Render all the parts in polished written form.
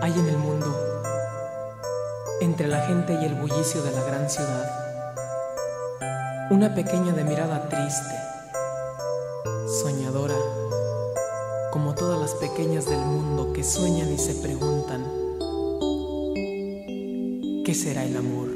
hay en el mundo, entre la gente y el bullicio de la gran ciudad, una pequeña de mirada triste, soñadora, como todas las pequeñas del mundo que sueñan y se preguntan, ¿qué será el amor?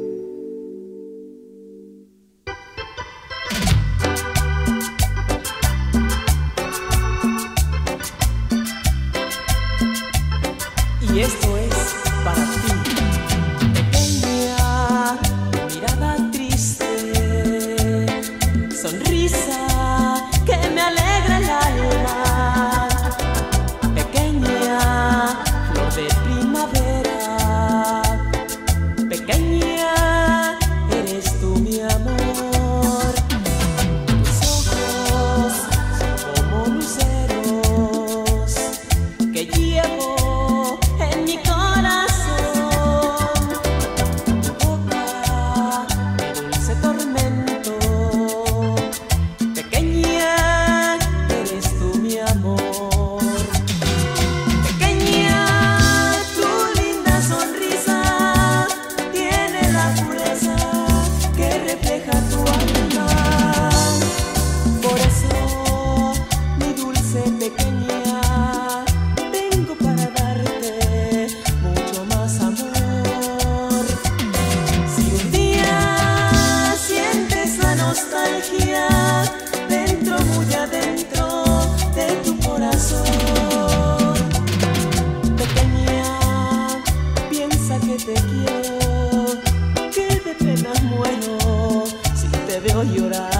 Y esto es para ti, pequeña, mirada triste, sonrisa que me alegra el alma, pequeña, flor de primavera, pequeña, eres tú mi amor, tus ojos son como luceros que llevo en mi corazón, tu boca, mi dulce tormento, pequeña, eres tú mi amor, pequeña, tu linda sonrisa tiene la pureza que refleja tu alma, por eso, mi dulce pequeña, vengo para darte mucho más amor. Si un día sientes la nostalgia dentro, muy adentro de tu corazón, pequeña, piensa que te quiero, que de pena muero si te veo llorar.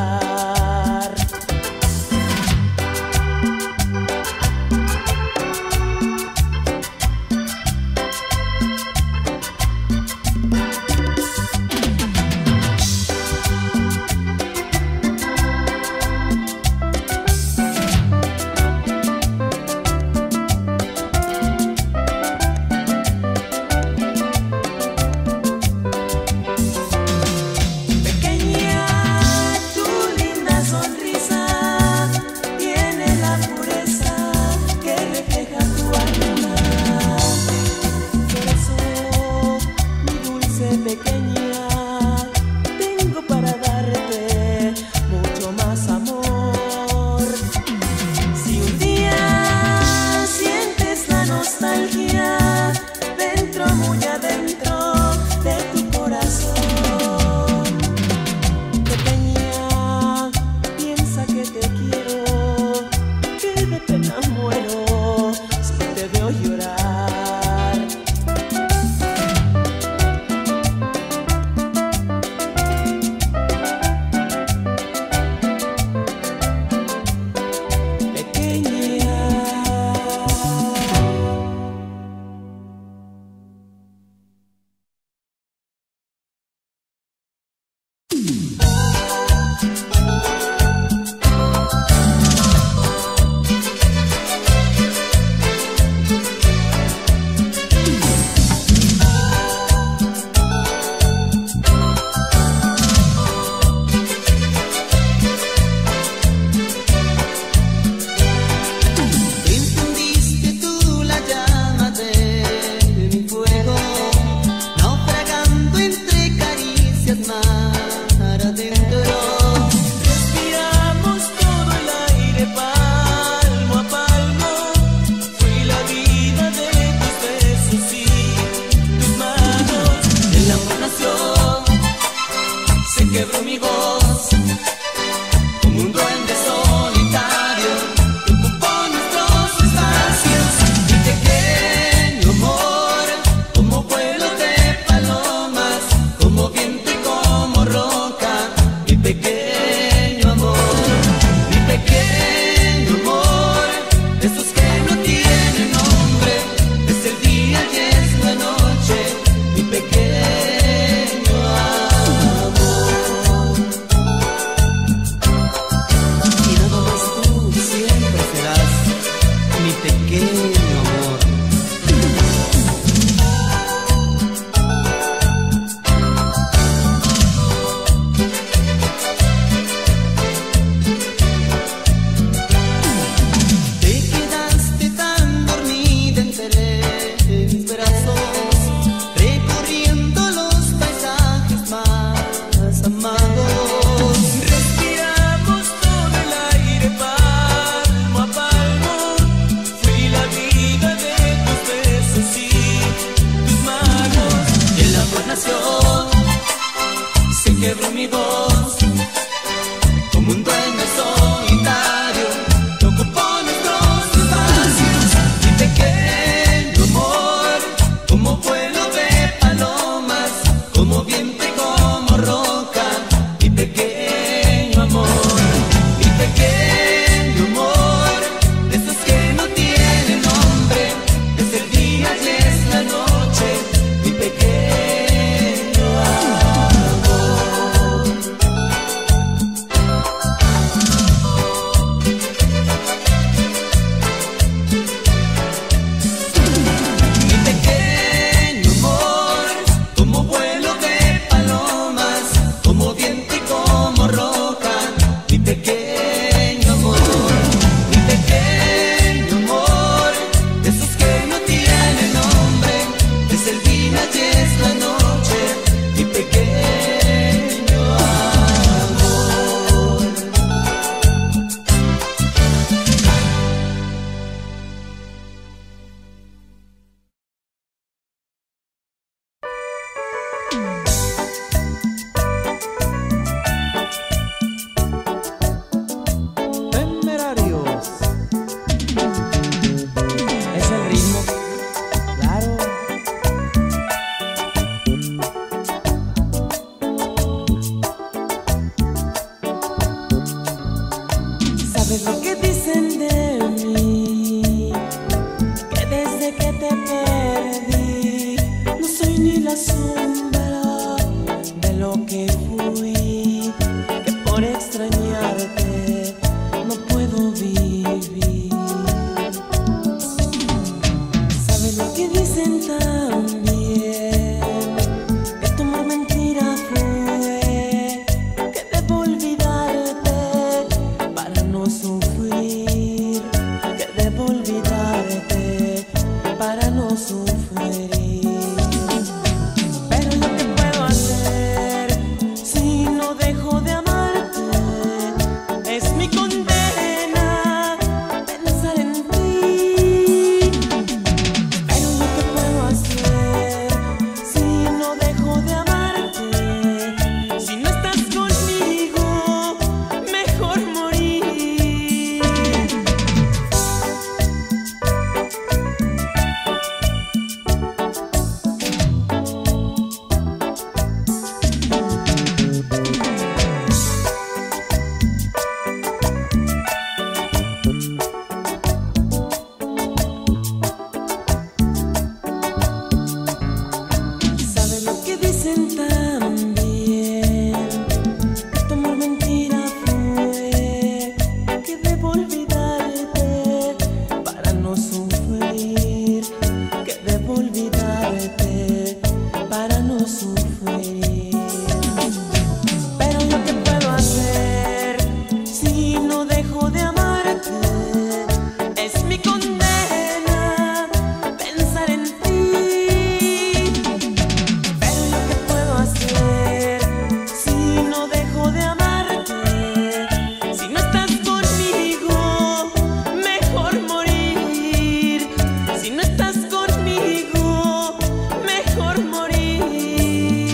es mi condena pensar en ti. Pero yo qué puedo hacer si no dejo de amarte. Si no estás conmigo, mejor morir. Si no estás conmigo, mejor morir.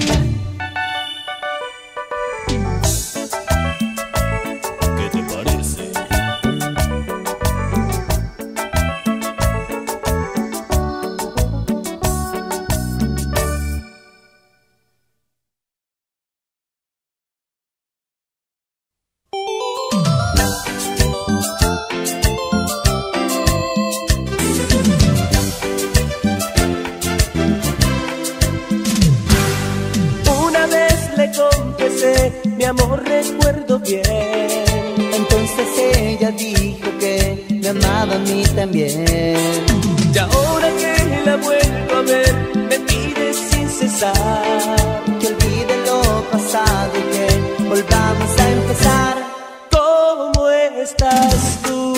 ¿Qué te parece? Una vez le confesé, mi amor, recuerdo bien. Entonces ella dijo que me amaba a mí también. Y ahora que la vuelvo a ver, me pide sin cesar Que olvide lo pasado y que volvamos a empezar. ¿cómo estás tú?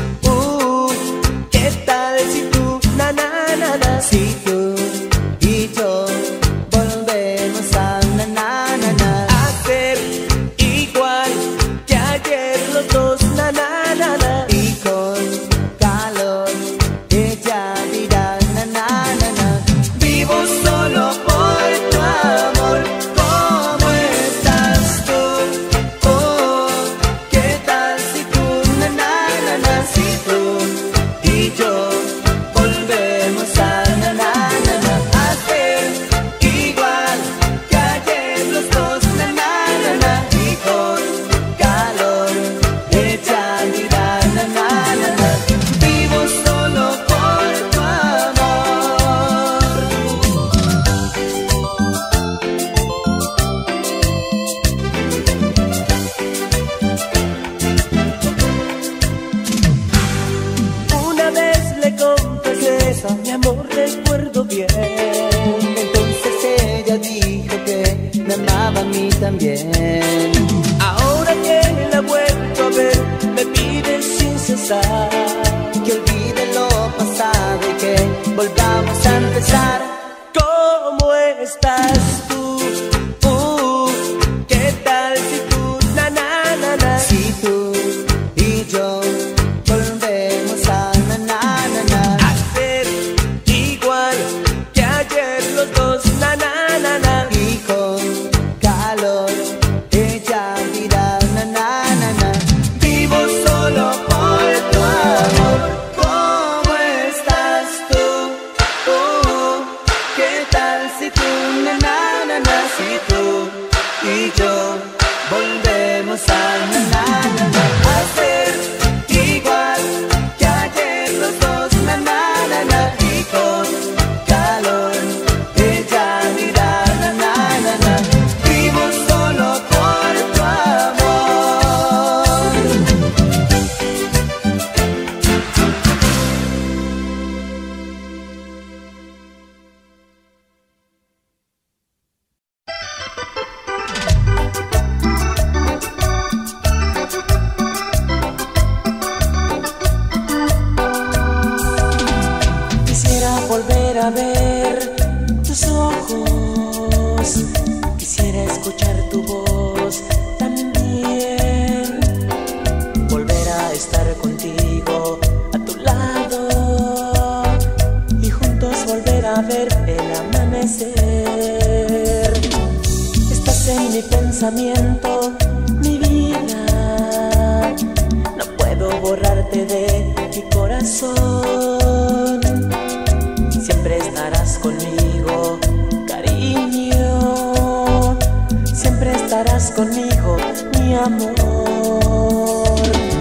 ¿Qué tal si tú, na na na na? Si tú y yo volvemos a na na na na. Hacer igual que ayer los dos, na na na na. Y con calor ella dirá na na na na. Vivo solo por tu amor. ¿Cómo estás tú? ¿Qué tal si tú na na na na? Si tú y yo volvemos a na na na na. Hacer igual que ayer los dos, na na na na. Y con calor ella dirá na na na na. Vivo solo por tu amor. Una vez le confesé, mi amor, recuerdo bien. Entonces ella dijo que me amaba a mí también. Ahora que la he vuelto a ver, me pide sin cesar Que olvide lo pasado y que volvamos a empezar. ¿cómo estás tú? ¿Qué tal si tú, na na na na? Si tú y yo volvemos a na na na na. Hacer igual que ayer los dos, na na na na. Y con calor ella dirá na na na na. Vivo solo por tu amor. ¿Cómo estás tú? ¿Qué tal si tú na na na na? Si tú y yo volvemos a na na na na. Hacer igual que ayer los dos, na na na na. Y con calor ella dirá na na na na. Vivo solo por tu amor. Quisiera volver a ver tus ojos, quisiera escuchar tu voz también, volver a estar contigo a tu lado y juntos volver a ver el amanecer. Estás en mi pensamiento, mi vida, no puedo borrarte de mi corazón. Siempre estarás conmigo, cariño. Siempre estarás conmigo, mi amor.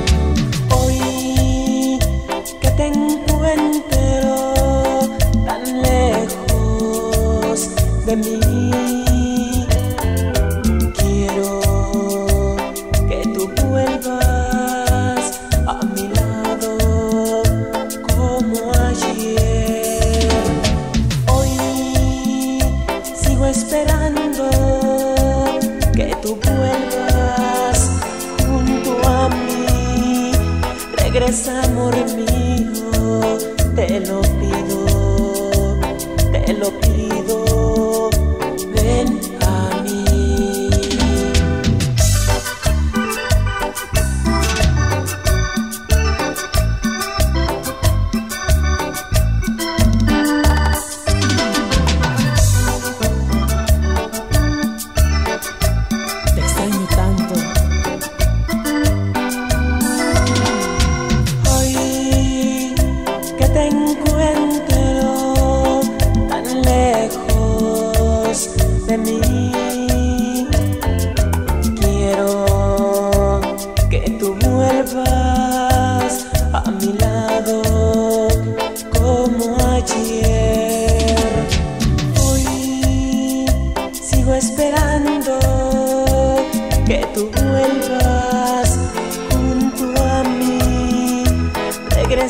Hoy que te encuentro tan lejos de mí, quiero que tú vuelvas a mi lado como ayer. Hoy sigo esperando que tú vuelvas junto a mí. Regresa, amor mío.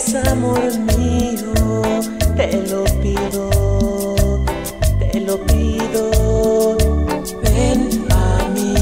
vuelvas, amor mío, te lo pido, te lo pido, ven a mí.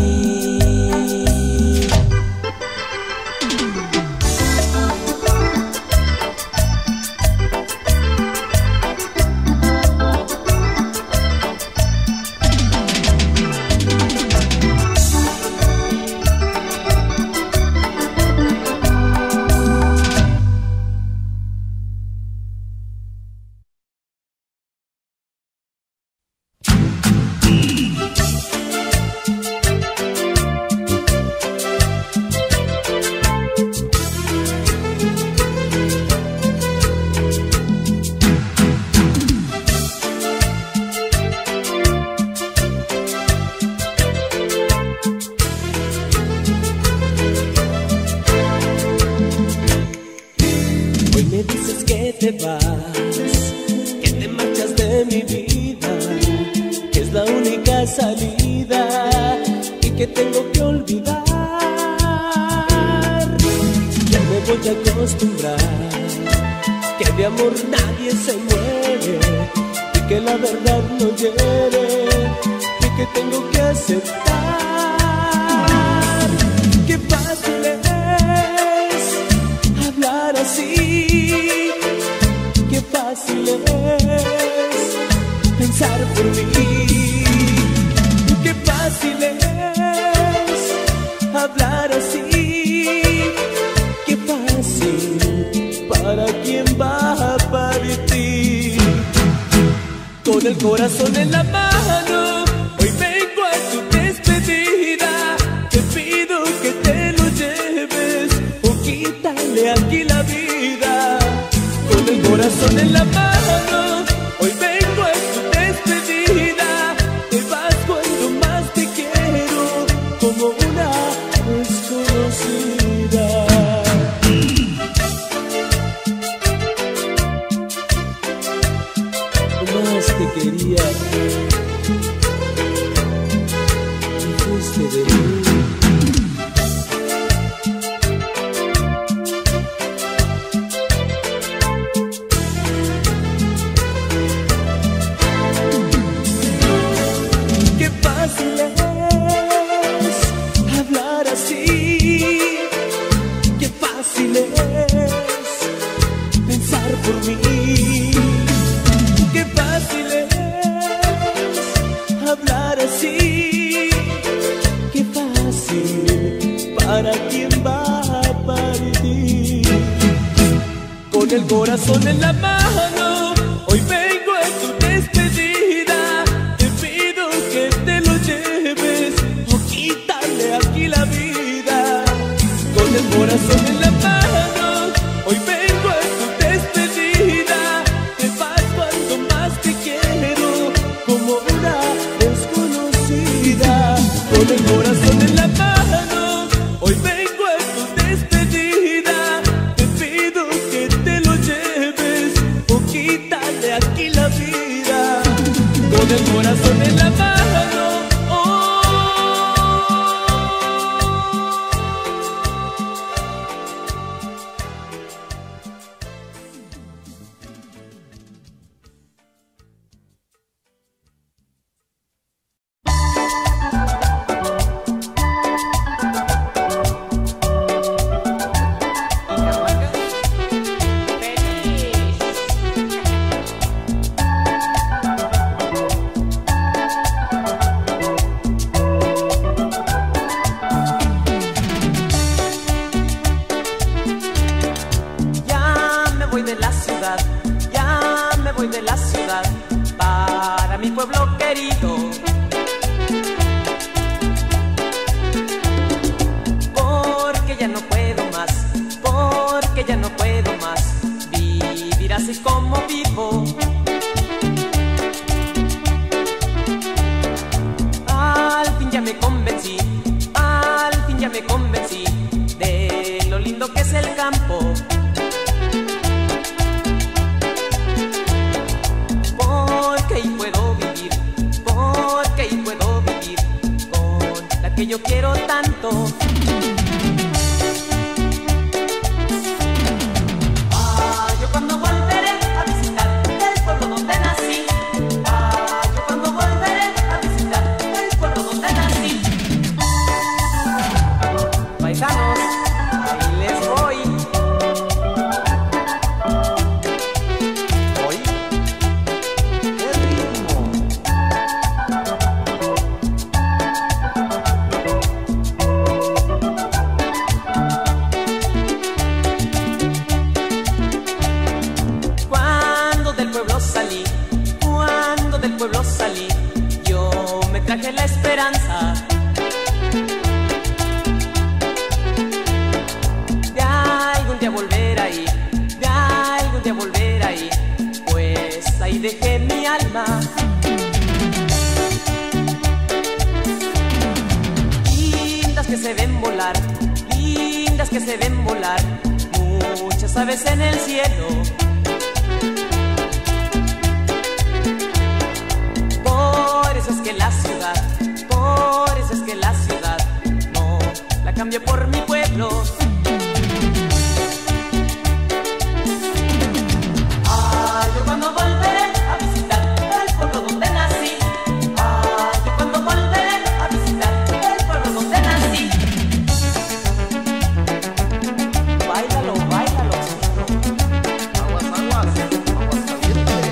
te vas, que te marchas de mi vida, que es la única salida y que tengo que olvidar. Ya me voy a acostumbrar, que de amor nadie se muere y que la verdad no hiere y que tengo que aceptar. Qué fácil es hablar así, qué fácil es pensar por mí, qué fácil es hablar así, qué fácil para quien va a partir. Con el corazón en la mano, hoy vengo a tu despedida. Te pido que te lo lleves o quítale aquí la vida. Con el corazón en la mano, hoy vengo a tu despedida. Te vas cuando más te quiero, como una desconocida. Más te quería y fuiste de mí. Qué fácil es hablar así, qué fácil es pensar por mí. Qué fácil es hablar así, qué fácil para quien va a partir. Con el corazón en la mano, hoy vengo a tu despedida. Te pido que te lo lleves o quítale aquí la vida. Con el corazón en la mano, hoy vengo a tu despedida. Te vas cuando más te quiero, como una desconocida. Con el corazón en la mano, hoy vengo a tu despedida. Te pido que te lo lleves o quítale aquí la vida. Con el corazón en la mano. esperanza de algún día volver ahí, de algún día volver ahí, pues ahí dejé mi alma. Lindas que se ven volar, lindas que se ven volar, muchas aves en el cielo. Por eso es que la ciudad, por eso es que la ciudad no la cambio por mi pueblo. Ah, yo cuando volveré a visitar el pueblo donde nací. Ah, yo cuando volveré a visitar el pueblo donde nací. Báilalo, báilalo, chico. Aguas, aguas, aguas calientes.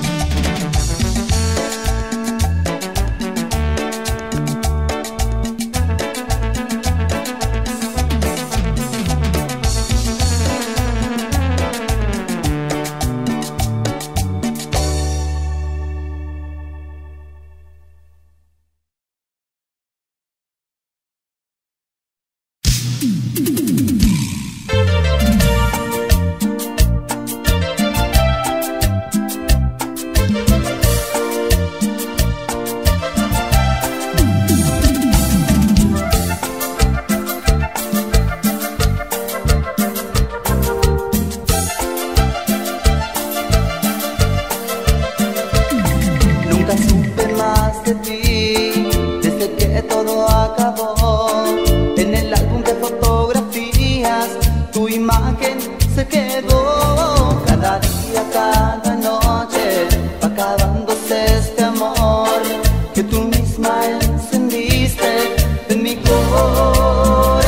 Nunca supe más de ti desde que todo acabó. En el álbum de fotografías tu imagen se quedó. Cada día, cada noche va acabándose este amor que tú misma encendiste en mi corazón.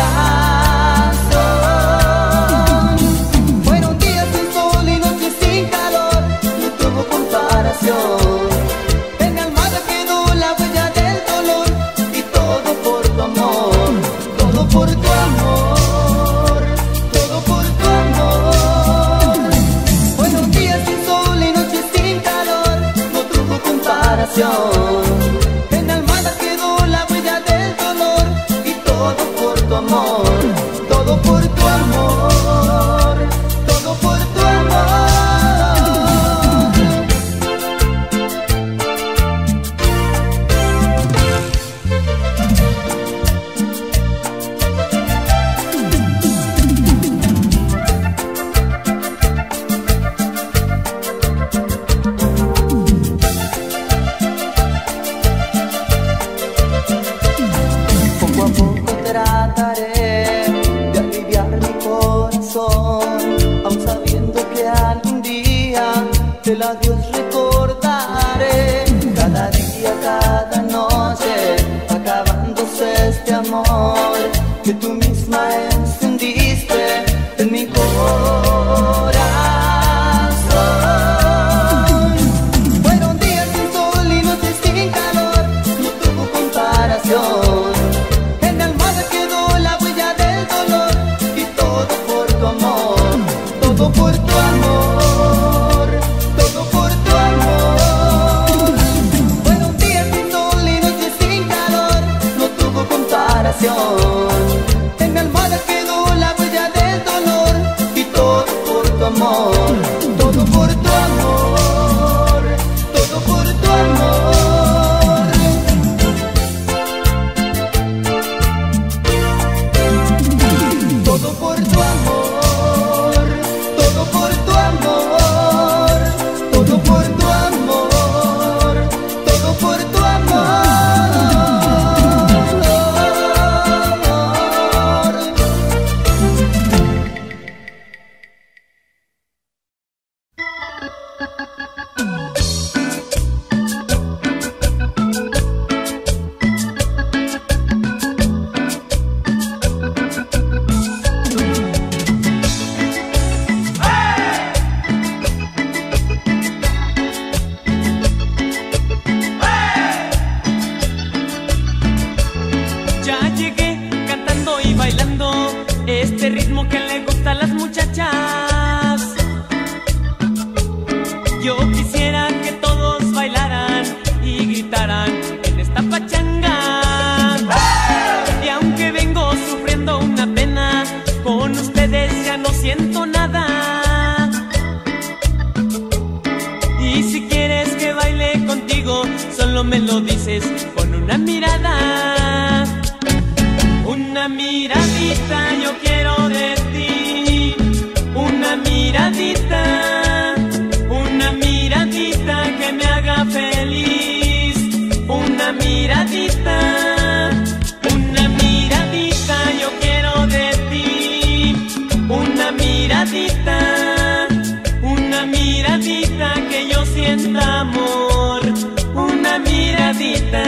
Fueron días sin sol y noches sin calor, no tuvo comparación. Por tu amor, todo por tu amor. Buenos días sin sol y noches sin calor, no tuvo comparación. En Almada quedó la huella del dolor y todo por tu amor, todo por tu amor, todo por tu amor. Poco a poco trataré de aliviar mi corazón, aun sabiendo que algún día el adiós recordaré. Cada día, cada noche, acabándose este amor que tú misma encendiste en mi corazón. Fueron días sin sol y noches sin calor, no tuvo comparación. En Almada quedó la huella del dolor y todo por tu amor, todo por tu amor, todo por tu amor. Fueron días sin sol y noches sin calor, no tuvo comparación. En Almada quedó la huella del dolor y todo por tu amor, todo por tu amor, todo por tu amor. Todo por tu amor, todo por tu amor, todo por tu amor, todo por tu amor. este ritmo que le gusta a las muchachas. Yo me lo dices con una mirada. Una miradita yo quiero de ti, una miradita que me haga feliz, una miradita yo quiero de ti, una miradita que yo sienta amor, una miradita.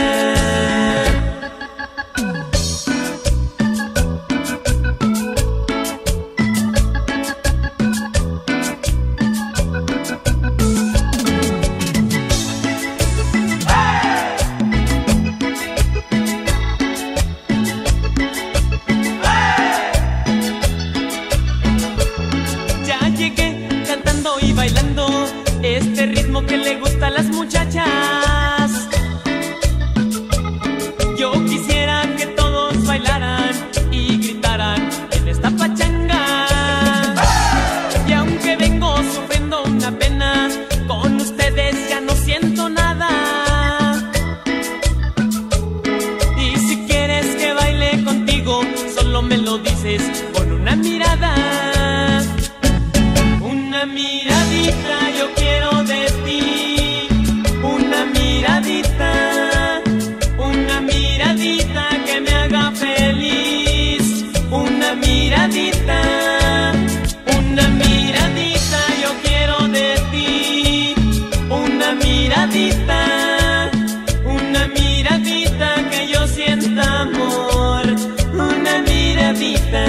Este ritmo que le gusta a las muchachas. Yo quisiera que todos bailaran y gritaran en esta pachanga. Y aunque vengo sufriendo una pena, con ustedes ya no siento nada. Y si quieres que baile contigo, solo me lo dices con una mirada. Una miradita yo quiero de ti, una miradita que me haga feliz, una miradita yo quiero de ti, una miradita que yo sienta amor, una miradita.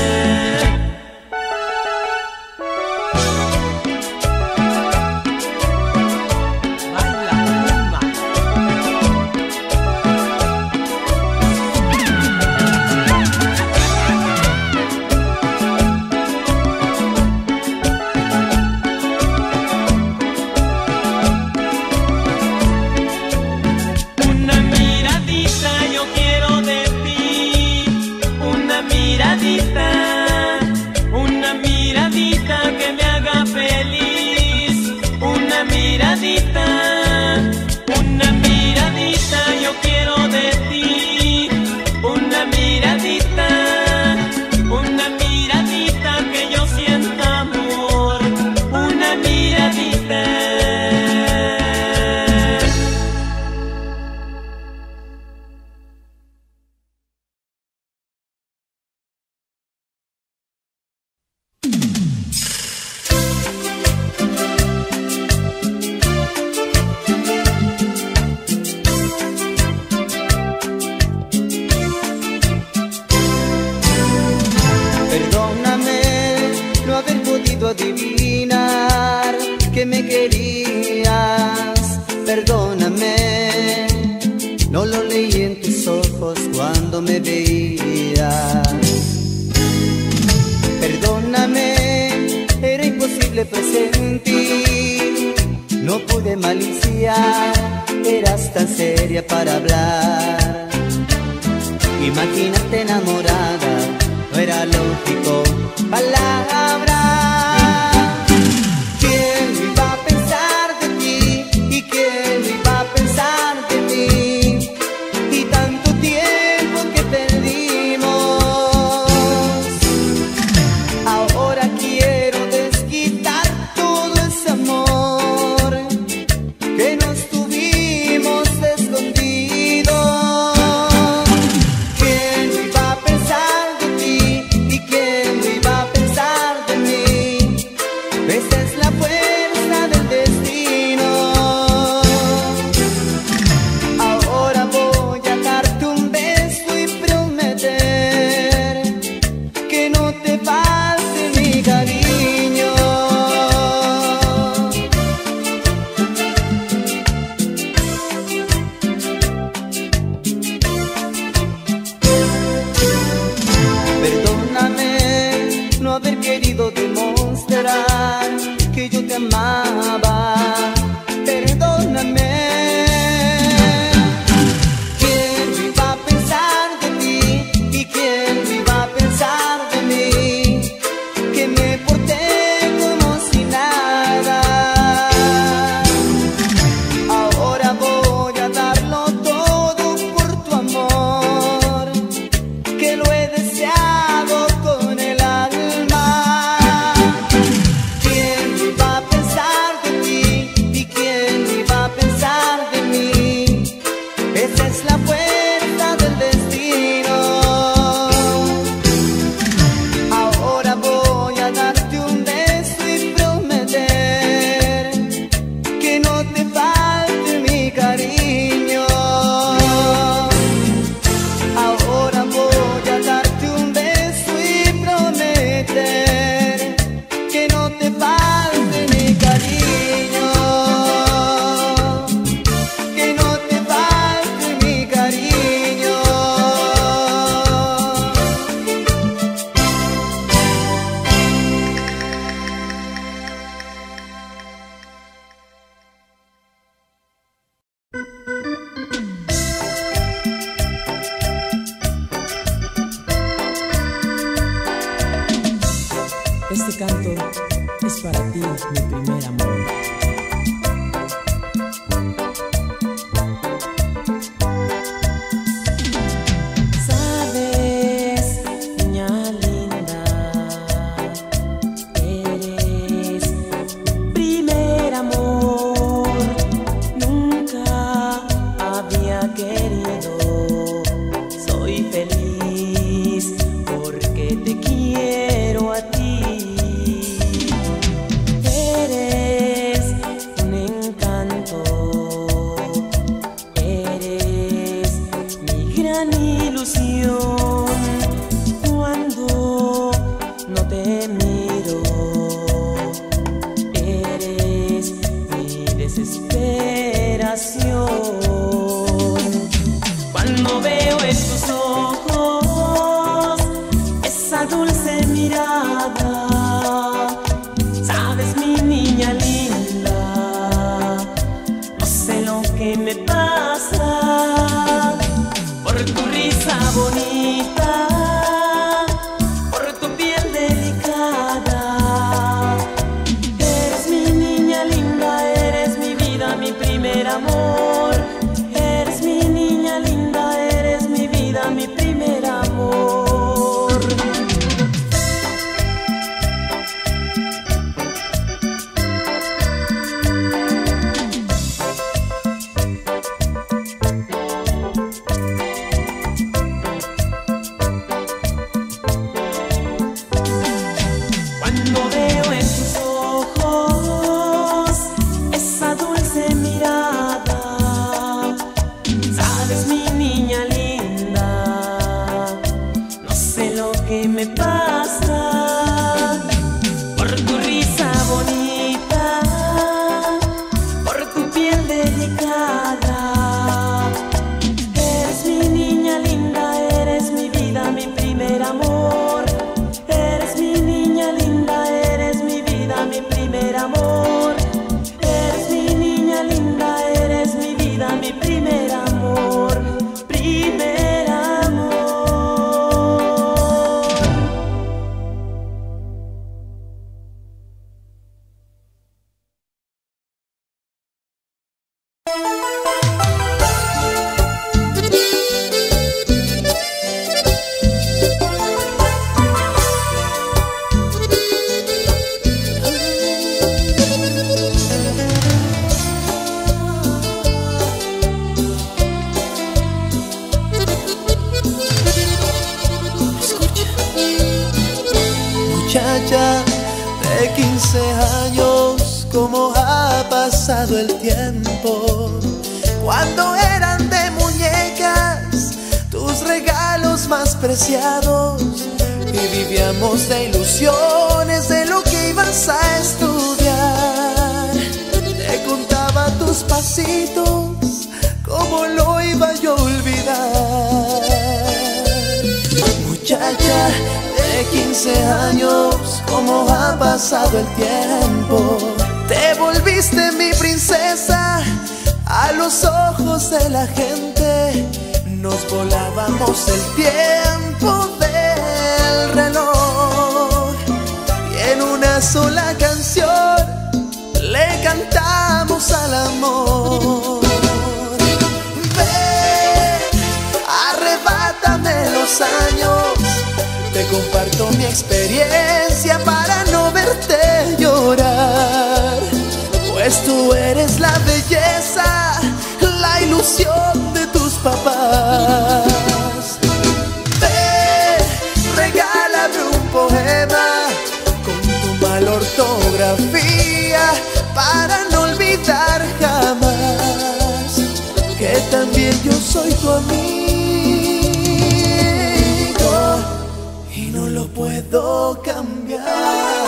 Una miradita que me haga feliz, una miradita yo quiero de ti, una miradita que yo sienta amor, una miradita. Adivinar que me querías, perdóname, no lo leí en tus ojos cuando me veías. Perdóname, era imposible presentir, no pude maliciar, eras tan seria para hablar. Imagínate enamorada, no era lógico, palabra. Ahora voy a dar desesperación. Cuando veo en tus ojos esa dulce mirada, sabes, mi niña linda, no sé lo que me pasa. Por tu risa bonita, por tu piel delicada, eres mi niña linda, eres mi vida, mi primer amor. Eres mi niña linda, eres mi vida, mi primer amor. Cuando veo en tus ojos esa dulce mirada, sabes, mi niña linda, no sé lo que me pasa. Por tu risa bonita, por tu piel delicada, eres mi niña linda, eres mi vida, mi primer amor. Eres mi niña linda, eres mi vida, mi primer amor. Eres mi niña linda, eres mi vida, mi primer amor. Primer amor. Muchacha de 15 años, cómo ha pasado el tiempo. Cuando eran de muñecas tus regalos más preciados, y vivíamos de ilusiones de lo que ibas a estudiar. Te contaba tus pasitos, cómo lo iba yo a olvidar. Muchacha de 15 años, cómo ha pasado el tiempo. Te volviste mi princesa a los ojos de la gente. Nos volábamos el tiempo del reloj, y en una sola canción le cantamos al amor. Ven, arrebátame los años, te comparto mi experiencia para no verte llorar. Pues tú eres la belleza, la ilusión de tus papás. Ven, regálame un poema con tu mala ortografía para no olvidar jamás que también yo soy tu amigo y no lo puedo cambiar.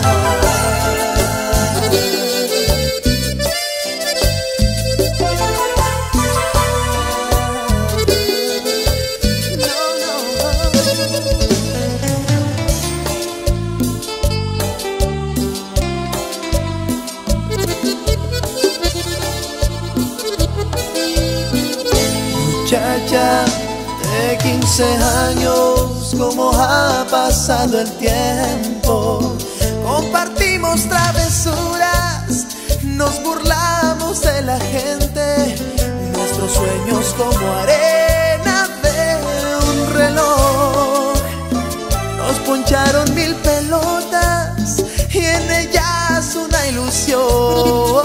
Muchacha de 15 años, cómo ha pasado el tiempo. Compartimos travesuras, nos burlamos de la gente. Nuestros sueños como arena de un reloj. Nos poncharon 1000 pelotas y en ellas una ilusión.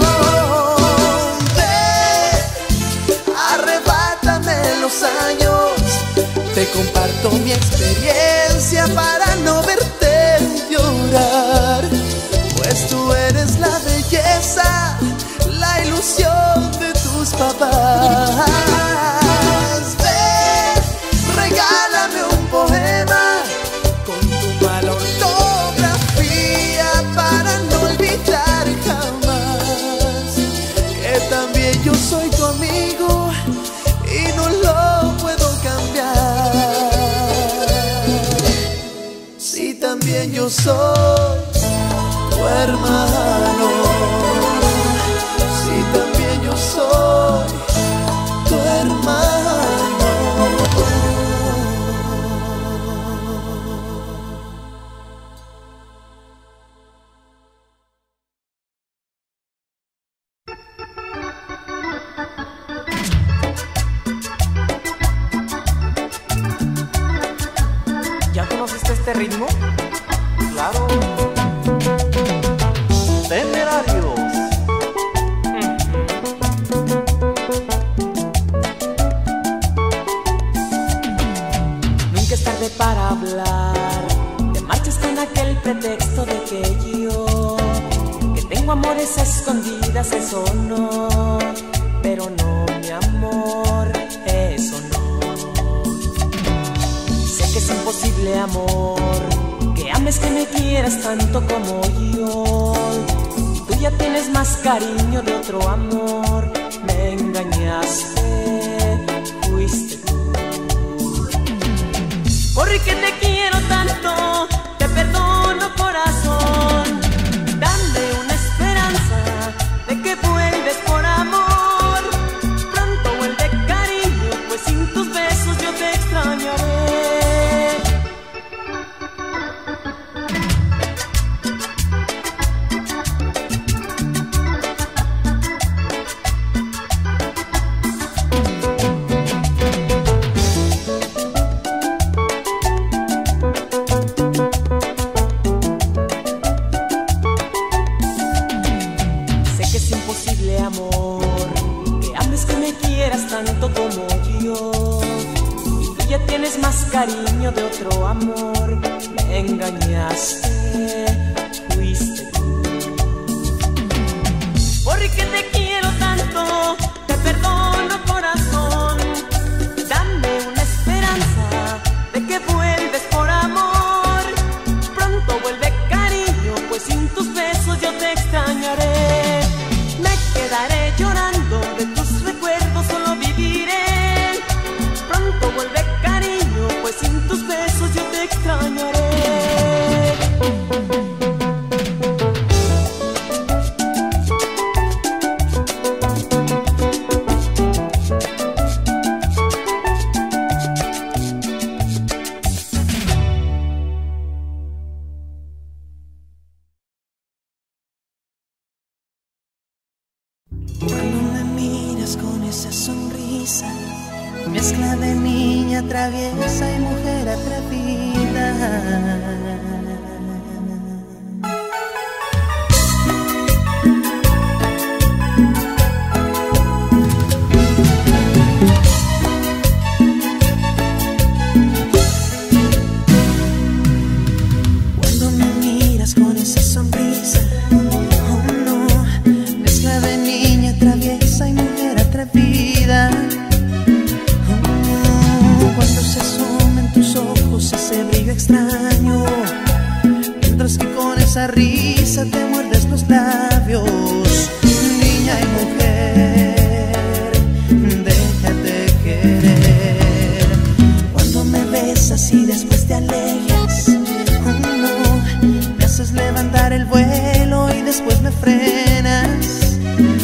Los años, te comparto mi experiencia para no verte llorar. Pues tú eres la belleza, la ilusión de tus papás. Ven, regálame un poema con tu mala ortografía para no olvidar jamás que también yo soy tu soy tu hermano. Sí, también yo soy tu hermano. ¿Ya conociste este ritmo? Claro. Temerarios. Nunca es tarde para hablar. Te marchas con aquel pretexto de que yo, que tengo amores a escondidas, eso no. Pero no, mi amor, eso no. Sé que es imposible, amor, que ames, que me quieras tanto como yo. Tú ya tienes más cariño de otro amor. Me engañaste, fuiste tú. Porque te quiero tanto, te perdono, corazón. Dame una esperanza de que vuelves por amor. Pronto vuelve, cariño, pues sin tus besos yo te extrañaré. Cariño de otro amor, me engañaste, fuiste tú. Porque te quiero tanto, te perdono, corazón. Dame una esperanza de que vuelves por amor. Pronto vuelve, cariño, pues sin tus besos yo te extrañaré. Me quedaré llorando de tus recuerdos, solo viviré. Pronto vuelve, cariño, pues sin tus besos yo te extrañaré. Cuando me miras con esa sonrisa, mezcla de niña traviesa y mujer atrevida. Cuando me miras con esa sonrisa, oh no, mezcla de niña traviesa y mujer atrevida. Cuando se asoma en tus ojos ese brillo extraño, mientras que con esa risa te muerdes los labios. Niña y mujer, déjate querer. Cuando me besas y después te alejas, oh no, me haces levantar el vuelo y después me frenas.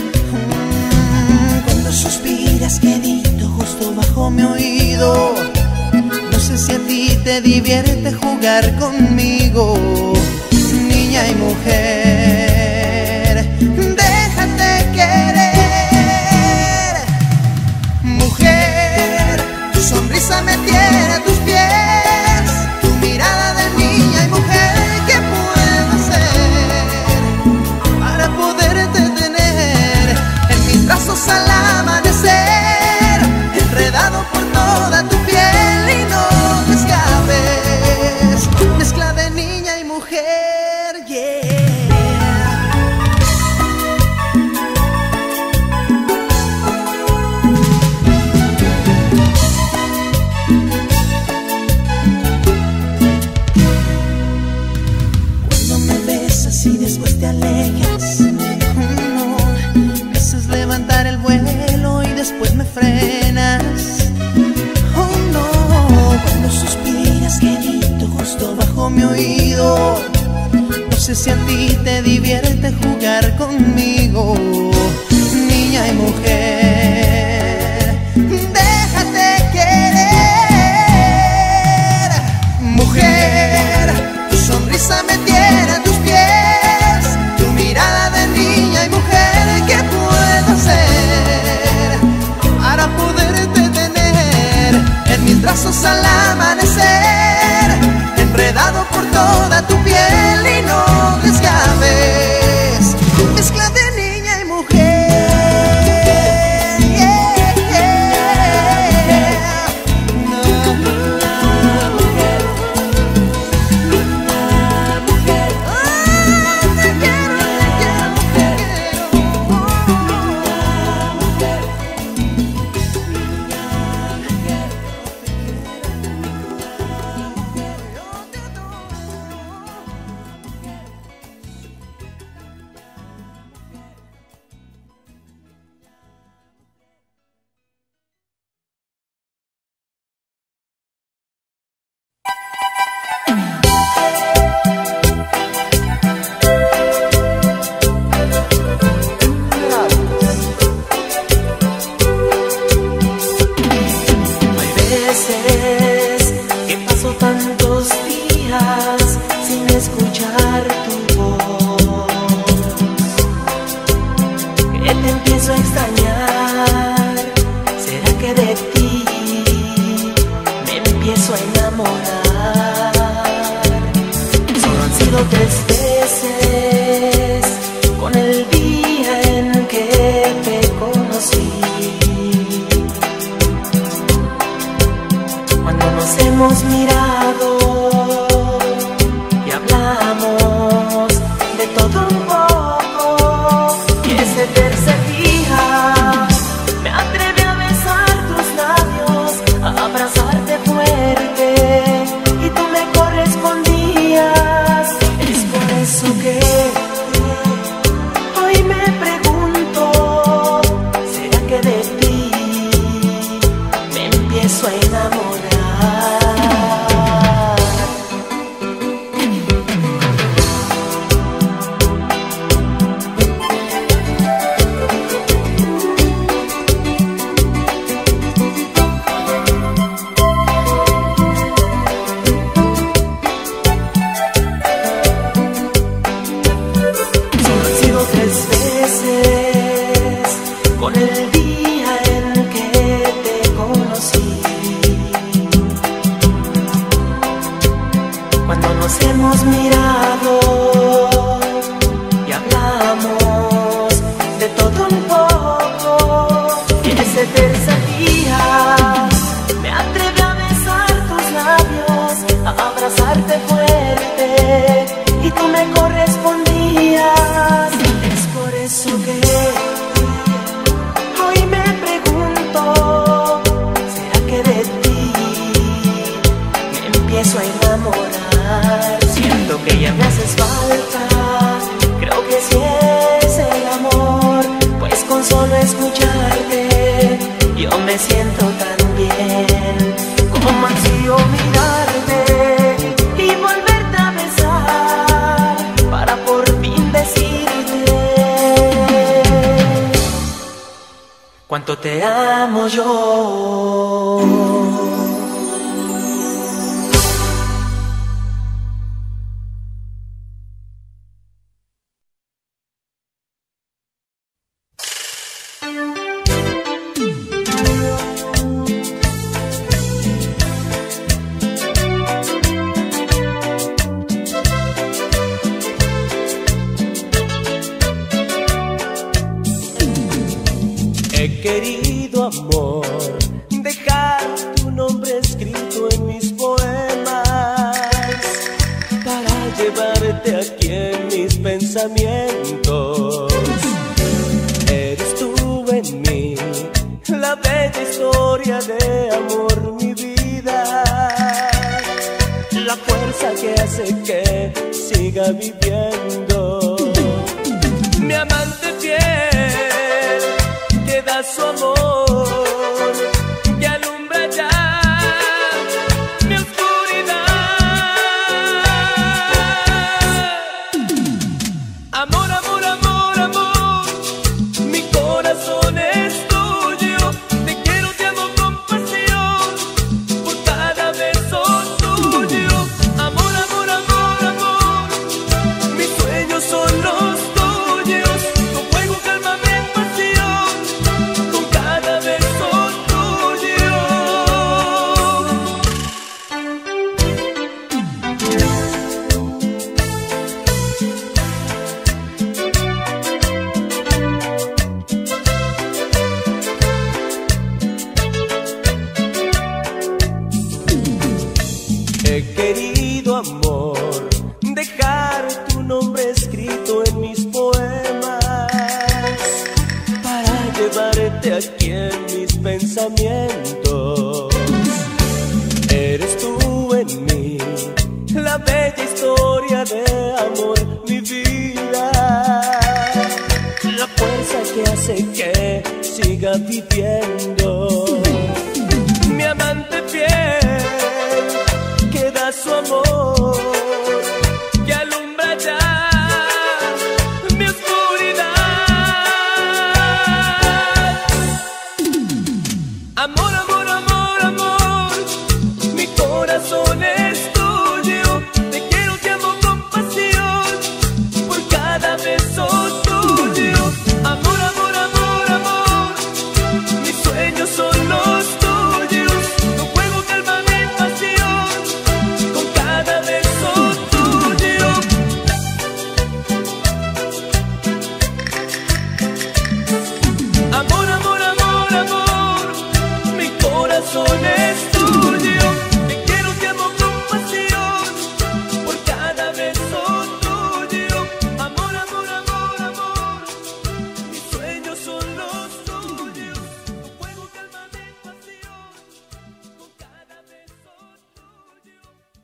Cuando suspiras quedito justo bajo mi oído, no sé si a ti te divierte jugar conmigo. Niña y mujer, déjate querer. Mujer, tu sonrisa me tiene a tus pies, tu mirada de niña y mujer. ¿Qué puedo hacer para poderte tener en mis brazos al amanecer, enredado por toda tu piel y no te escapes? Mezcla de niña y mujer, yeah. Cuando me besas y después te alejas, no, me haces levantar el vuelo y después me frenas. Oh no, cuando suspiras quedito justo bajo mi oído, sé si a ti te divierte jugar conmigo, niña y mujer. Déjate querer, mujer. Tu sonrisa me tiene a tus pies, tu mirada de niña y mujer. ¿Qué puedo hacer para poderte tener en mis brazos al amanecer, enredado por toda tu piel y no te escapes? Mezcla de niña y mujer. Cuánto te amo yo. He querido, amor, dejar tu nombre escrito en mis poemas para llevarte aquí en mis pensamientos. Eres tú en mí, la bella historia de amor, mi vida, la fuerza que hace que siga viviendo. Mi amante fiel que da su amor, que alumbra ya mi oscuridad. quedarte aquí en mis pensamientos. Eres tú en mí, la bella historia de amor, mi vida, la fuerza que hace que siga viviendo. Mi amante fiel que da su amor, que alumbra ya mi oscuridad. Amor, amor, amor, amor, mi corazón es tuyo. Te quiero, te amo con pasión, por cada beso tuyo. Amor, amor, amor, amor, mis sueños son los tuyos. No juego calma mi pasión, con cada beso tuyo. Amor, amor, amor, amor, mi corazón es tuyo. Te quiero, te amo con pasión, por cada beso tuyo. Amor, amor, amor, amor, mis sueños son los tuyos. No puedo calmar mi pasión, con cada beso tuyo.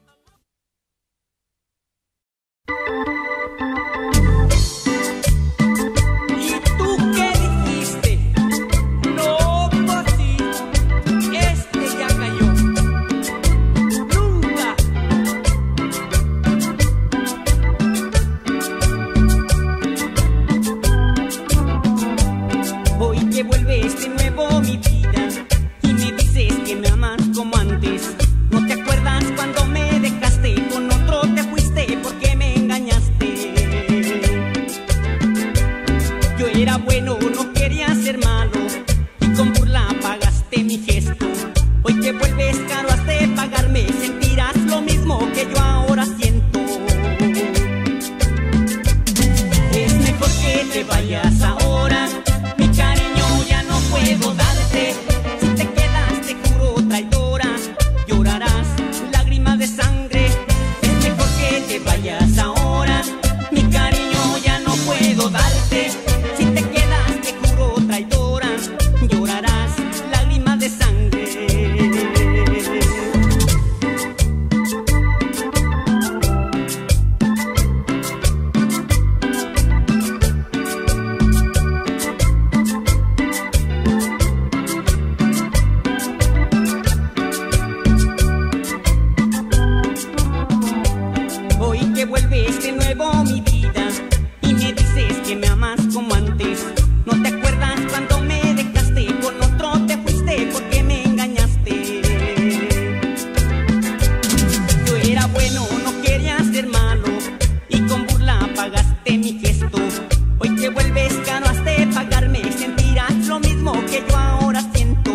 ¿Y tú qué dijiste? No, por ti, este ya cayó. Nunca. Hoy que vuelves de nuevo mi vida y me dices que me amas como antes. ¿No te acuerdas cuando me dejaste? Con otro te fuiste porque me engañaste. Yo era bueno, no quería ser malo, y con burla pagaste mi gesto. Hoy que vuelves caro has de pagarme, sentirás lo mismo que yo ahora siento. Es mejor que te vayas ahora, mi cariño ya no puedo darte. Si te quedas te juro traidora, llorarás lágrimas de sangre. Es mejor que te vayas ahora, mi cariño ya no puedo darte. Si te quedas te juro traidora, llorarás lágrimas de sangre. Hoy que vuelves de nuevo mi vida y me dices que me amas como antes. ¿No te acuerdas cuando me dejaste? Con otro te fuiste porque me engañaste. Yo era bueno, no quería ser malo, y con burla pagaste mi gesto. Hoy que vuelves caro has de pagarme, sentirás lo mismo que yo ahora siento.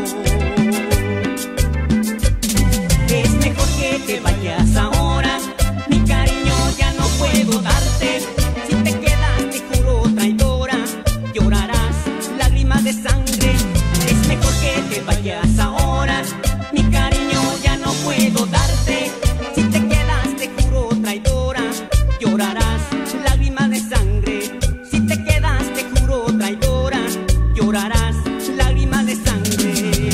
Es mejor que te vayas ahora, mi cariño ya no puedo darte. Si te quedas te juro traidora, llorarás lágrimas de sangre. Es mejor que te vayas ahora, mi cariño ya no puedo darte. Si te quedas te juro traidora, llorarás lágrimas de sangre. Si te quedas te juro traidora, llorarás lágrimas de sangre.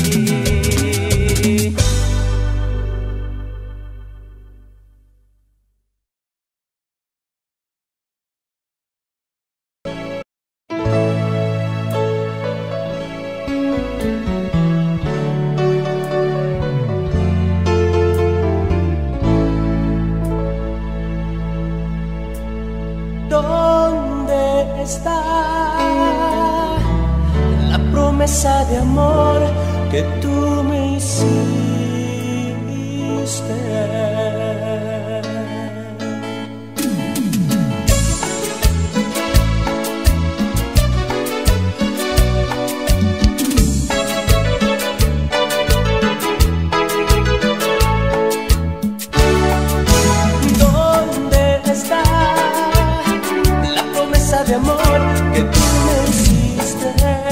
¿Dónde está la promesa de amor que tú me hiciste? ¿Dónde está la promesa de amor que tú me hiciste?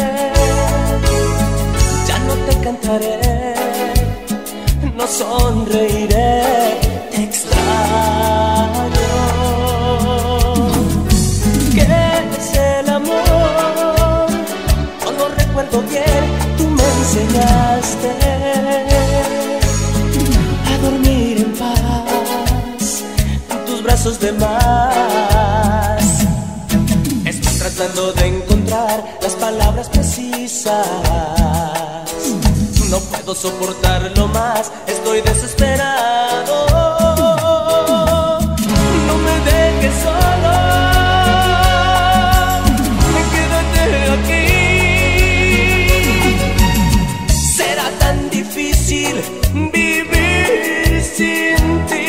Ya no te cantaré, no sonreiré, te extraño. ¿Qué es el amor? No lo recuerdo bien, enseñaste a dormir en paz en tus brazos de más. Estoy tratando de encontrar las palabras precisas. No puedo soportarlo más, estoy desesperado. No me dejes solo, quédate aquí. Será tan difícil vivir sin ti.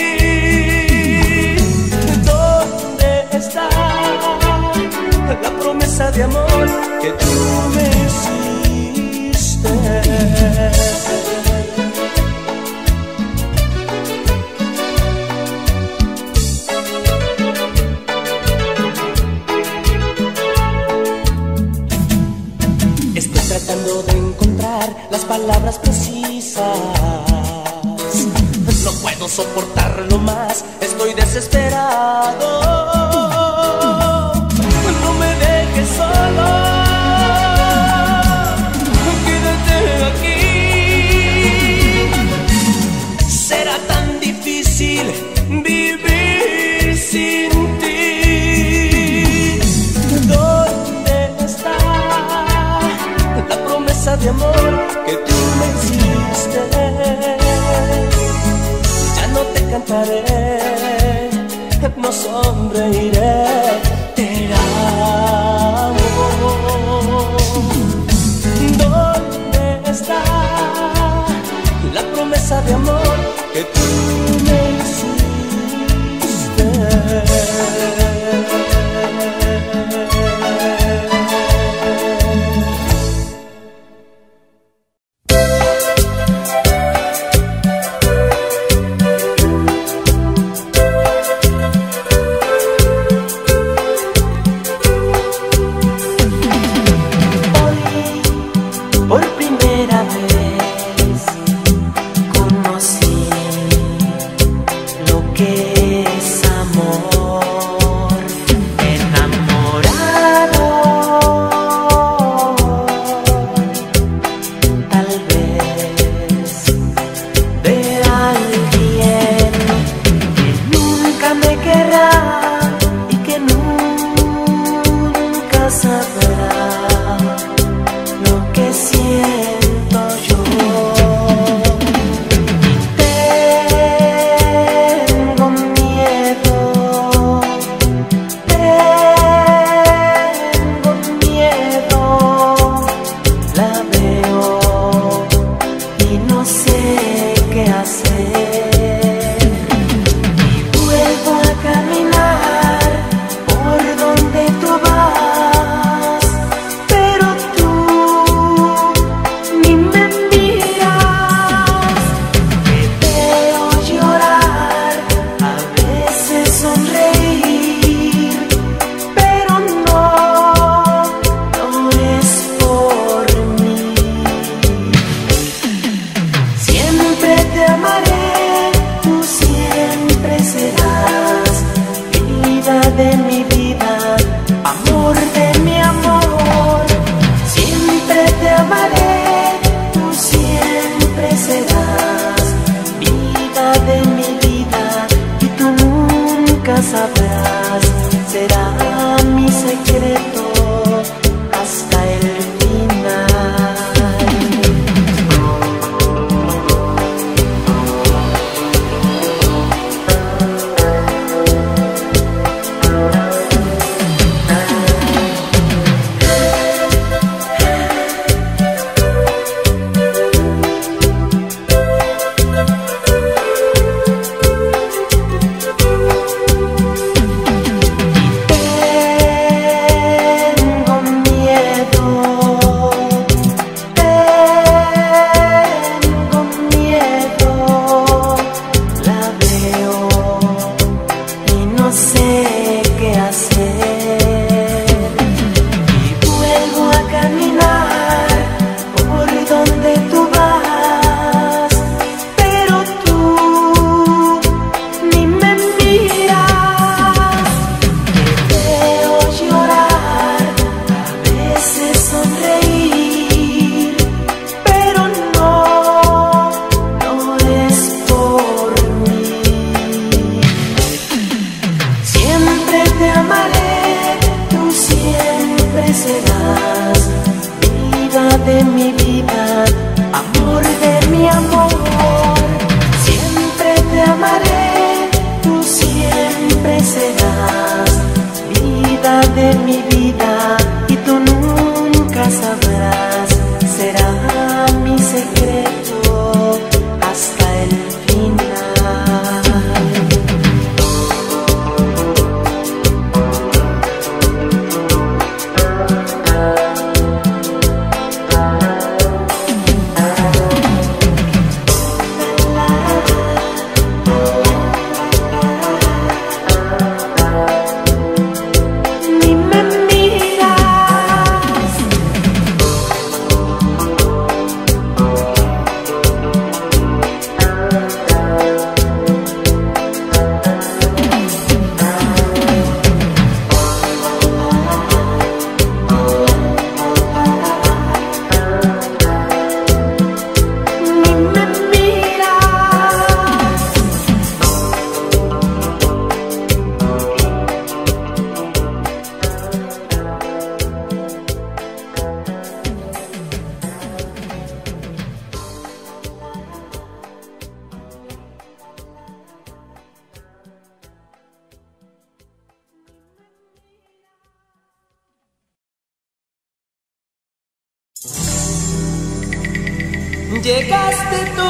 ¿Dónde está la promesa de amor que tú me hiciste? Estoy tratando de encontrar las palabras precisas. No puedo soportarlo más, estoy desesperado. No me dejes solo, quédate aquí. Será tan difícil vivir sin ti. ¿Dónde está la promesa de amor que tú me hiciste? Ya no te cantaré, no sonreiré, te amo. ¿Dónde está la promesa de amor que tú me hiciste? de mi vida, amor de mi amor. Siempre te amaré, tú siempre serás vida de mi vida y tú nunca sabrás. Será mi secreto hasta el final. Llegaste tú.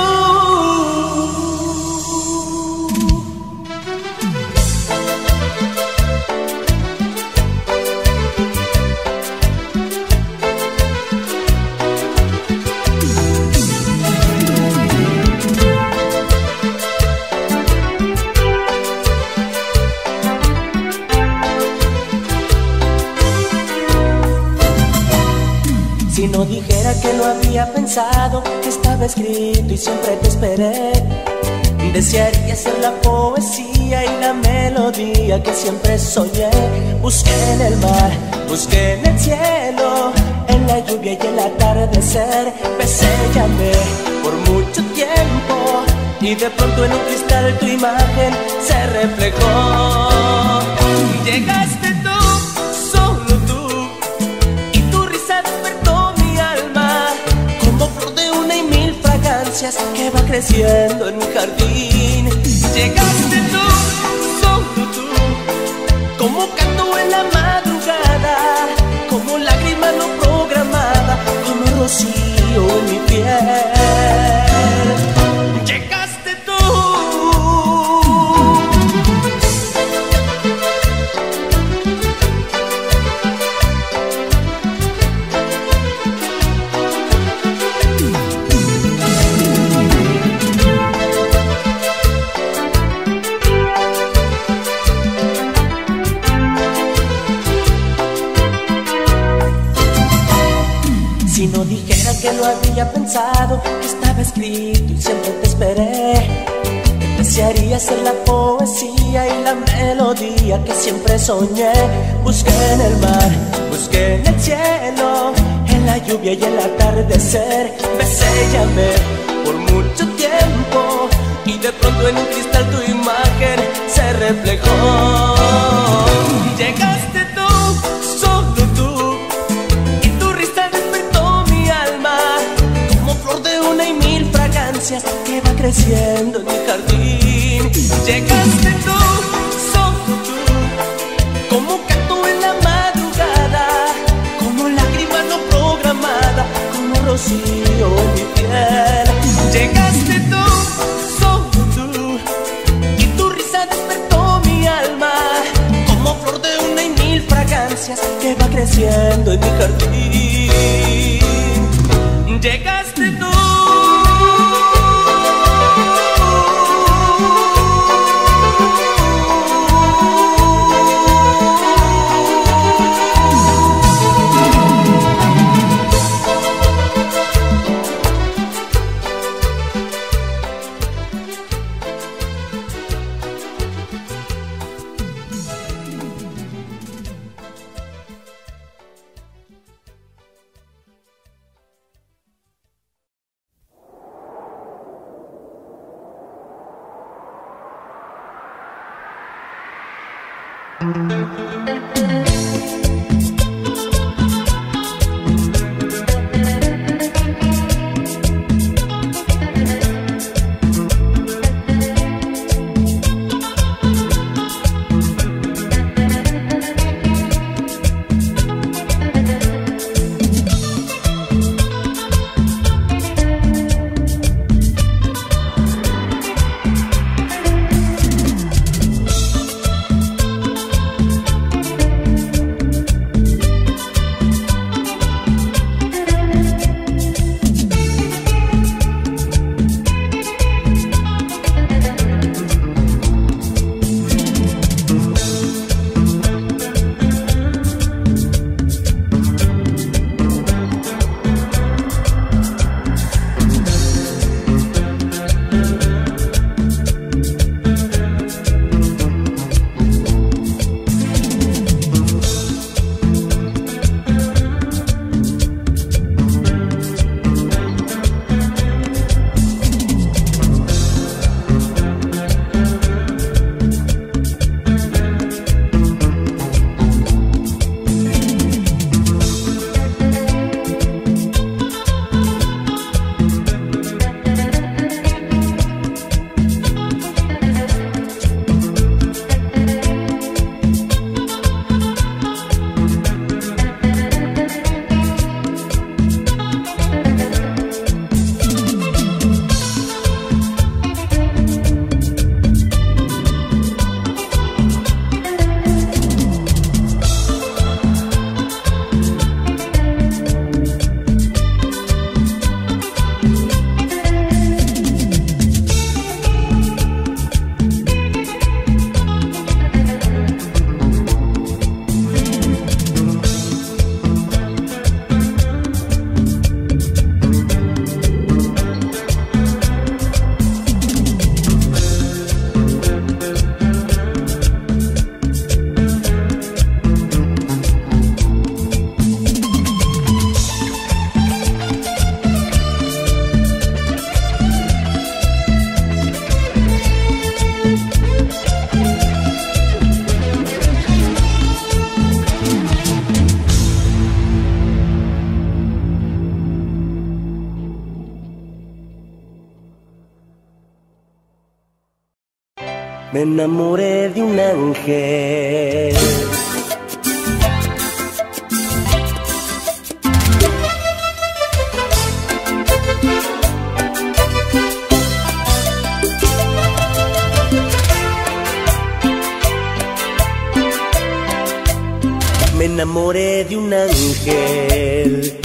Si no dijera que lo había pensado, que estaba escrito y siempre te esperé, desearía ser la poesía y la melodía que siempre soñé. Busqué en el mar, busqué en el cielo, en la lluvia y el atardecer. Besé y amé por mucho tiempo y de pronto en un cristal tu imagen se reflejó. Llegaste tú, solo tú, y tu risa despertó mi alma como flor de una y mil fragancias que va creciendo en mi jardín. Llegaste tú, solo tú, como canto en la madrugada, como lágrima no programada, como rocío en mi piel. Llegaste tú. Si no dijera que lo había pensado, que estaba escrito y siempre te esperé, desearía ser la poesía y la melodía que siempre soñé. Busqué en el mar, busqué en el cielo, en la lluvia y el atardecer. Besé y amé por mucho tiempo y de pronto en un cristal tu imagen se reflejó. Llegaste tú, solo tú, y tu risa despertó mi alma como flor de una y mil fragancias que va creciendo en mi jardín. Llegaste tú, solo tú, como canto en la madrugada, como lágrima no programada, como rocío en mi piel. Llegaste tú, solo tú, y tu risa despertó mi alma como flor de una y mil fragancias que va creciendo en mi jardín. Llegaste tú. me enamoré de un ángel. Me enamoré de un ángel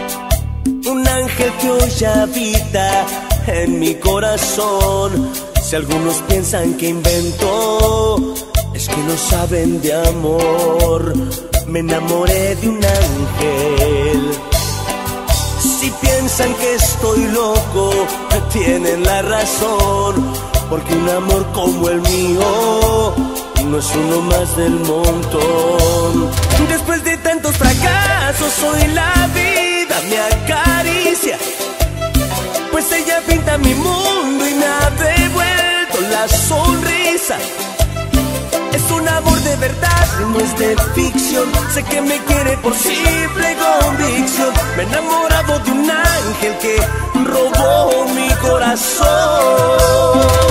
que hoy habita en mi corazón. Si algunos piensan que inventó, es que no saben de amor. Me enamoré de un ángel. Si piensan que estoy loco, tienen la razón, porque un amor como el mío no es uno más del montón. Después de tantos fracasos, hoy la vida me acaricia, pues ella pinta mi mundo y me ha devuelto la sonrisa. Es un amor de verdad, no es de ficción. Sé que me quiere por simple convicción. Me he enamorado de un ángel que robó mi corazón.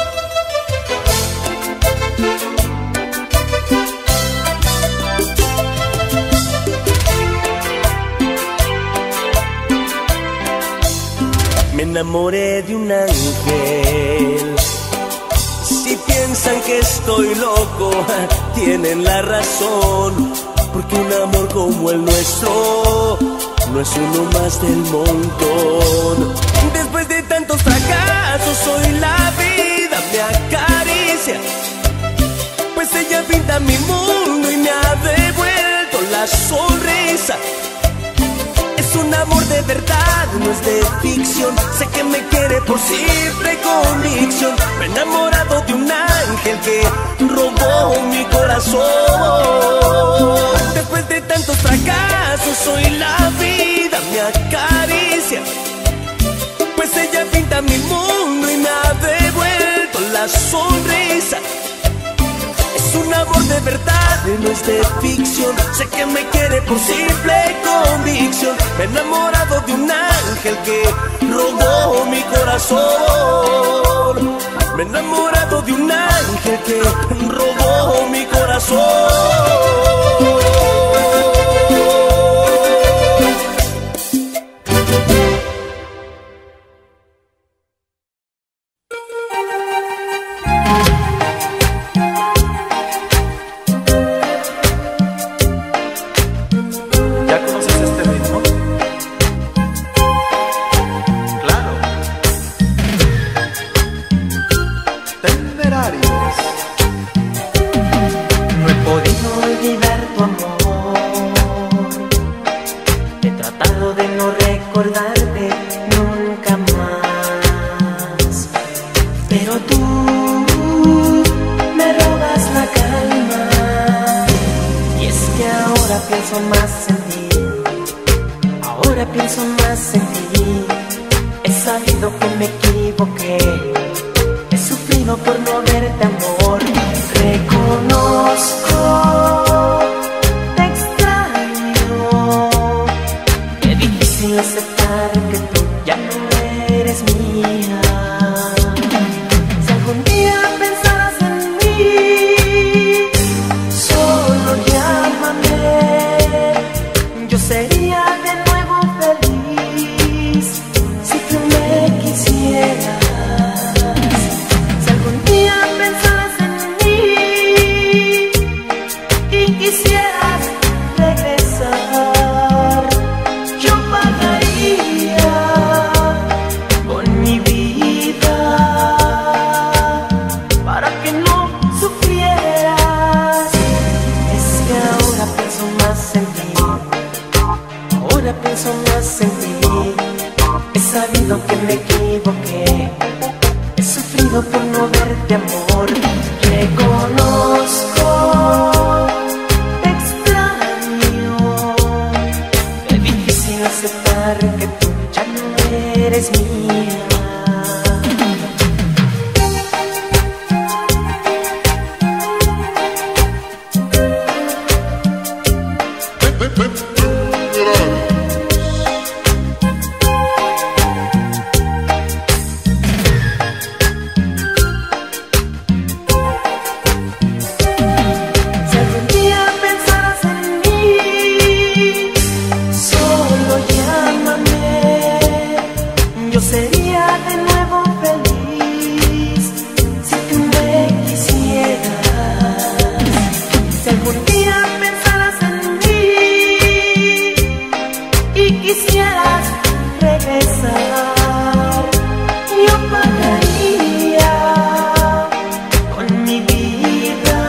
Me enamoré de un ángel. Si piensan que estoy loco, tienen la razón, porque un amor como el nuestro no es uno más del montón. Después de tantos fracasos, hoy la vida me acaricia, pues ella pinta mi mundo y me ha devuelto la sonrisa. Es un amor de verdad, no es de ficción. Sé que me quiere por simple convicción. Me he enamorado de un ángel que robó mi corazón. Después de tantos fracasos, hoy la vida me acaricia, pues ella pinta mi mundo y me ha devuelto la sonrisa. Es un amor de verdad, no es de ficción. Sé que me quiere por simple convicción. Me he enamorado de un ángel que robó mi corazón. Me he enamorado de un ángel que robó mi corazón. quisieras regresar, yo pagaría con mi vida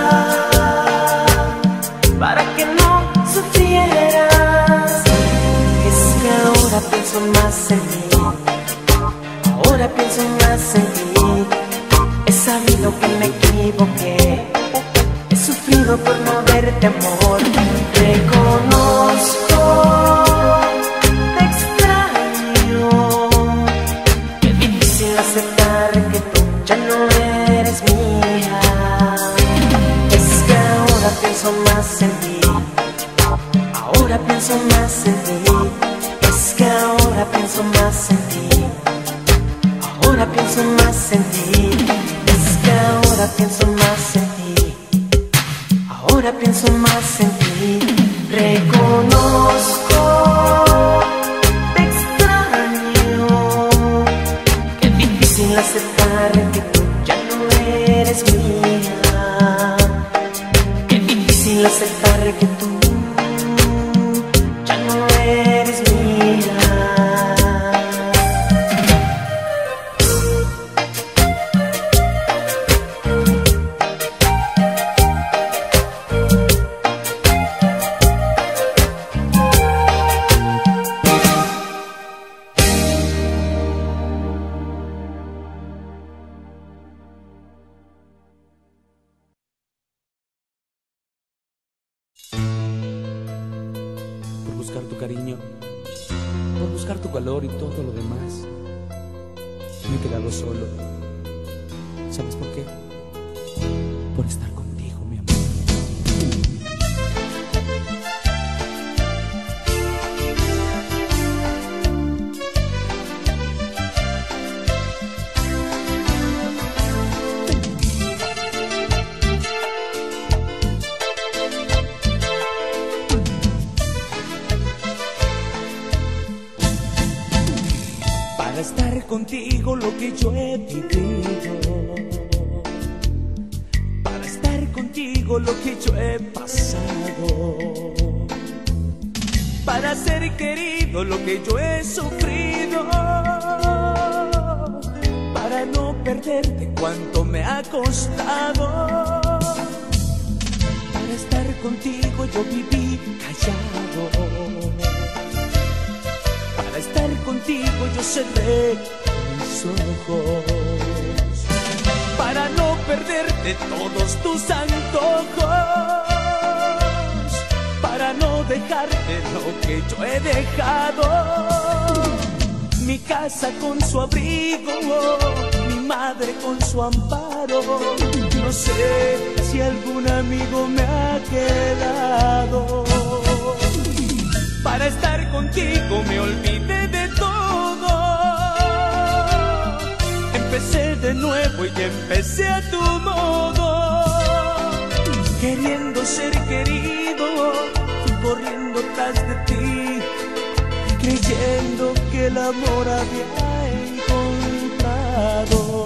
para que no sufrieras. Es que ahora pienso más en ti, ahora pienso más en ti. He sabido que me equivoqué, he sufrido por no verte, amor. Reconozco, te extraño. Qué difícil aceptar que tú ya no eres mía. Es que ahora pienso más en ti, ahora pienso más en ti. Es que ahora pienso más en ti, ahora pienso más en ti. Es que ahora pienso más en ti, ahora pienso más en ti. Reconozco, te extraño. Qué difícil aceptar que tú ya no eres mía. Qué difícil aceptar que tú ya no eres mía. Por buscar tu cariño, por buscar tu calor y todo lo demás, me he quedado solo. ¿Sabes por qué? Por estar contigo, mi amor. Para estar contigo lo que yo he vivido, para estar contigo lo que yo he pasado, para ser querido lo que yo he sufrido, para no perderte cuánto me ha costado. Para estar contigo yo viví callado, para estar contigo yo cerré mis ojos, para no perderte todos tus antojos, para no dejarte lo que yo he dejado. Mi casa con su abrigo, mi madre con su amparo, no sé si algún amigo me ha quedado. Para estar contigo me olvidé de todo, empecé de nuevo y empecé a tu modo, queriendo ser querido, corriendo tras de ti, creyendo que el amor había encontrado.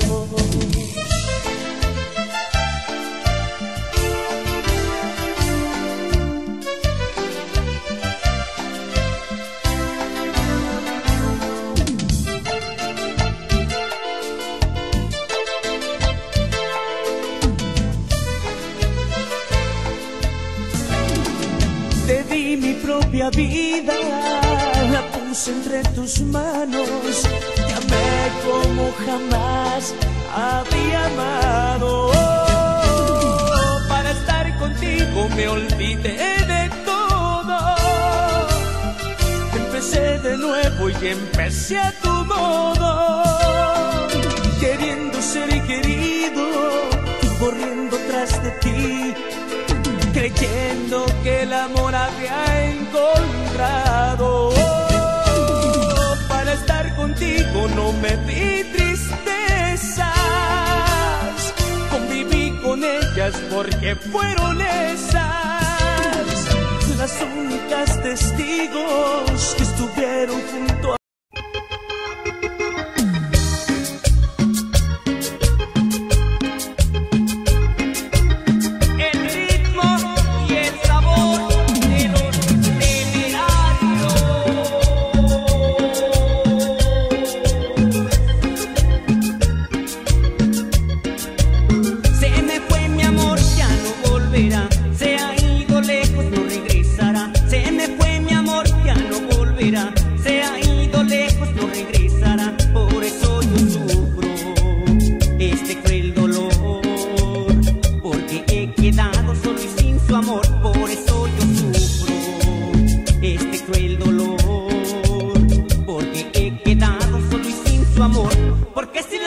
Te di mi propia vida, la puse entre tus manos, te amé como jamás había amado. Para estar contigo me olvidé de todo, empecé de nuevo y empecé a tu modo, queriendo ser querido, corriendo tras de ti, creyendo que el amor había encontrado. Para estar contigo no me di tristezas, conviví con ellas porque fueron esas las únicas testigos que estuvieron junto a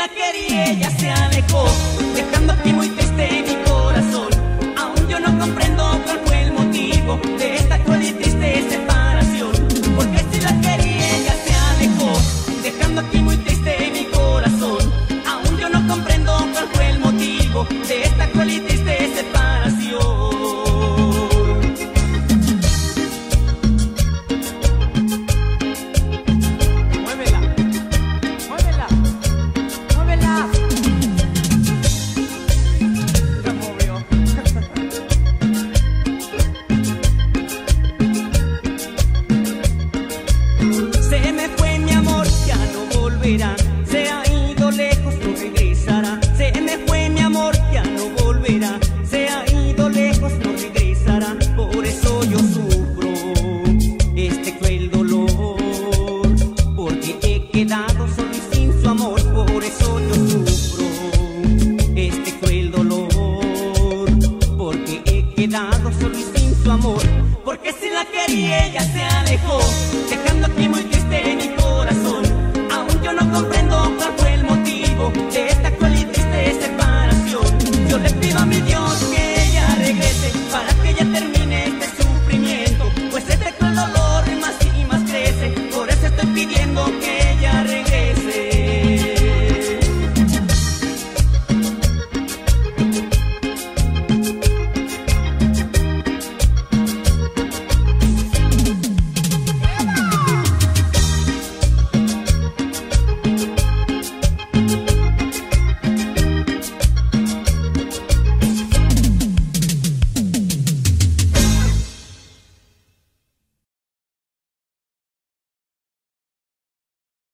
la quería ella se alejó, dejando aquí muy triste mi corazón. Aún yo no comprendo cuál fue el motivo de esta cruel y triste separación. Porque si la quería ella se alejó, dejando aquí muy triste mi corazón. Aún yo no comprendo cuál fue el motivo de esta cruel y triste separación. Se ha ido lejos, no regresará. Se me fue mi amor, ya no volverá. Se ha ido lejos, no regresará. Por eso yo sufro este cruel dolor, porque he quedado solo y sin su amor. Por eso yo sufro este cruel dolor, porque he quedado solo y sin su amor. Porque si la quería ella se alejó,